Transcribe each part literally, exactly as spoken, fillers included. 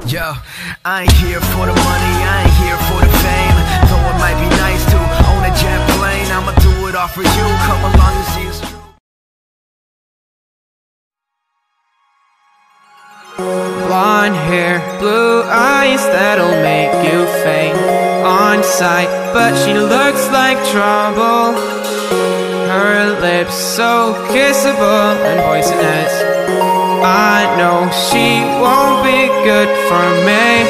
Yo, I ain't here for the money, I ain't here for the fame. Though it might be nice to own a jet plane, I'ma do it all for you, come along and see it's true. Blonde hair, blue eyes, that'll make you faint on sight, but she looks like trouble. Her lips so kissable and poisonous. I know she won't be good for me,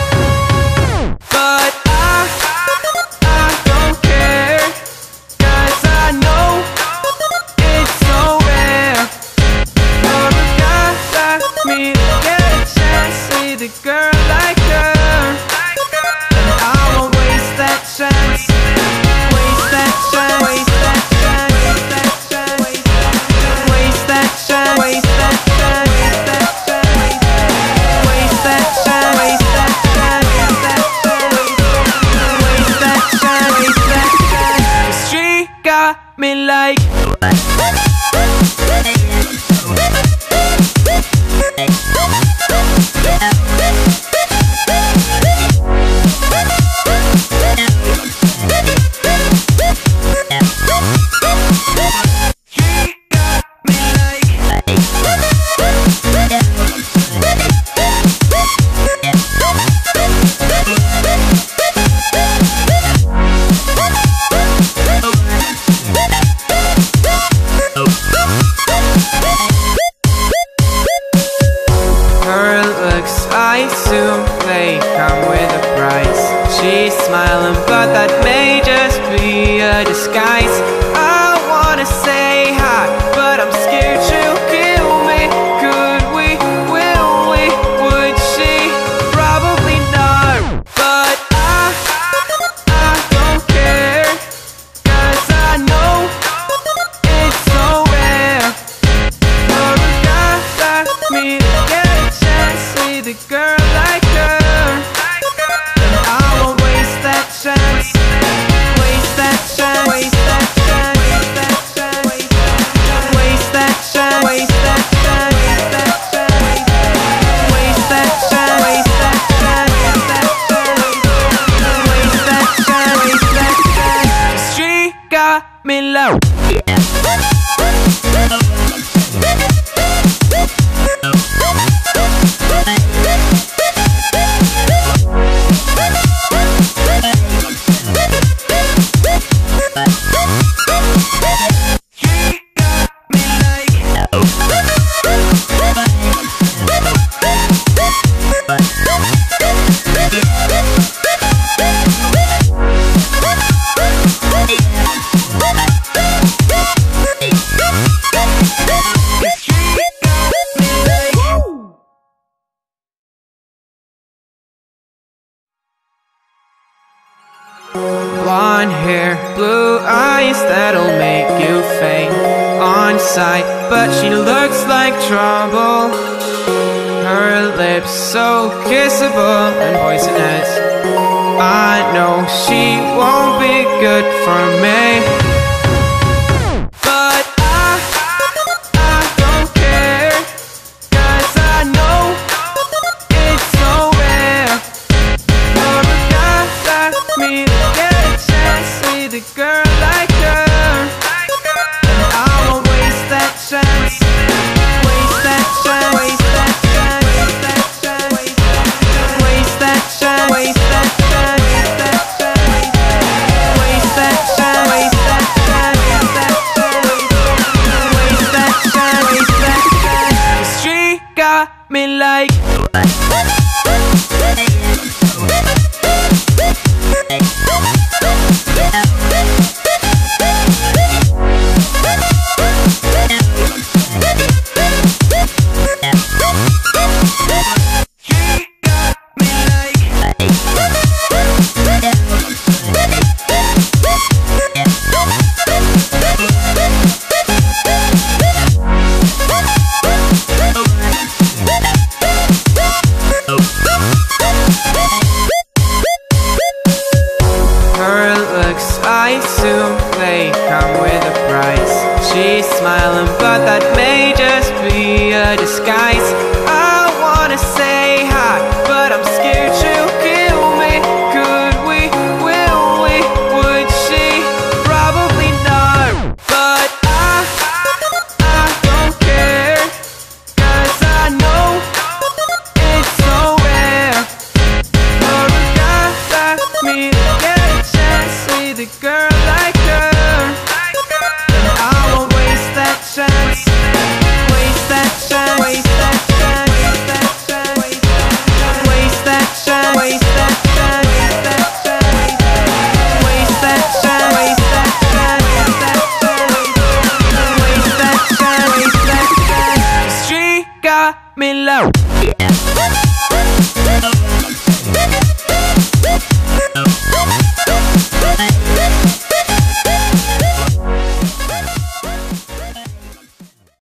but I, I don't care, 'cause I know it's so rare for a guy like me to get a chance with a girl like her. And I won't waste that chance, waste that chance, waste that chance, waste that chance, waste that chance, waste that chance. Me like smiling, but that may just be a disguise. I wanna say hi, but I'm scared she'll kill me. Could we, will we, would she? Probably not, but I, I don't care, 'cause I know it's so rare for a guy like me to get a chance with a girl like her. Chance, waste that chance, waste that chance, waste that chance, waste that chance, waste that chance, waste that chance, waste that chance, waste that chance, waste that chance. She got me low. Blonde hair, blue eyes, that'll make you faint on sight, but she looks like trouble. Her lips so kissable and poisonous. I know she won't be good for me, but I, I don't care, 'cause I know it's so rare for a guy like me to get a chance with a girl like her. And I won't waste that chance, waste that chance, waste that chance, waste that chance, waste that chance, waste that chance, waste that chance, waste that chance, waste that chance, waste that chance. 'Cause she got me like I'm in love.